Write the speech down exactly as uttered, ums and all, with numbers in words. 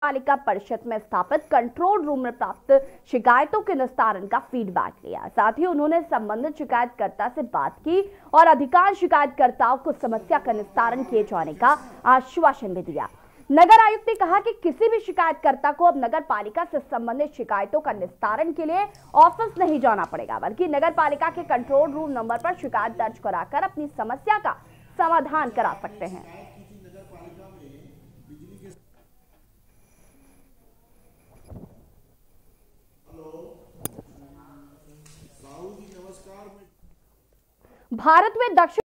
पालिका परिषद में स्थापित कंट्रोल रूम में प्राप्त शिकायतों के निस्तारण का फीडबैक लिया। साथ ही उन्होंने संबंधित शिकायतकर्ता से बात की और अधिकांश शिकायतकर्ताओं को समस्या का निस्तारण किए जाने का आश्वासन भी दिया। नगर आयुक्त ने कहा कि किसी भी शिकायतकर्ता को अब नगर पालिका से संबंधित शिकायतों का निस्तारण के लिए ऑफिस नहीं जाना पड़ेगा, बल्कि नगर पालिका के कंट्रोल रूम नंबर पर शिकायत दर्ज कराकर अपनी समस्या का समाधान करा सकते हैं। भारत में दक्षिण